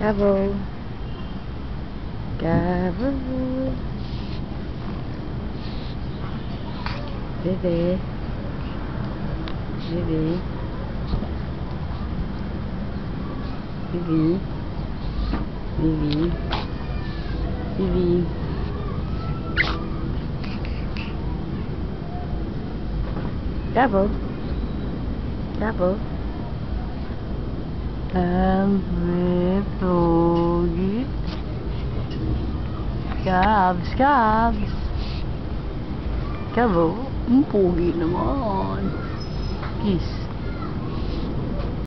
Cabo. Cabo. Bebe. Bebe. Vivi. Vivi. Vivi. Cabo. Cabo. Pogi. Cabs, cabs. Cabo. Pogi naman. Kiss.